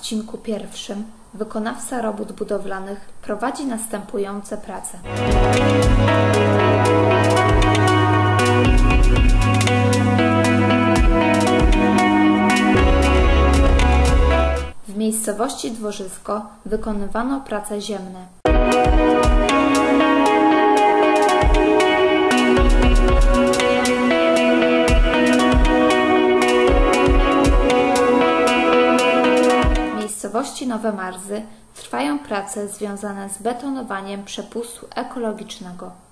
odcinku pierwszym wykonawca robót budowlanych prowadzi następujące prace. W miejscowości Dworzysko wykonywano prace ziemne. W miejscowości Nowe Marzy trwają prace związane z betonowaniem przepustu ekologicznego.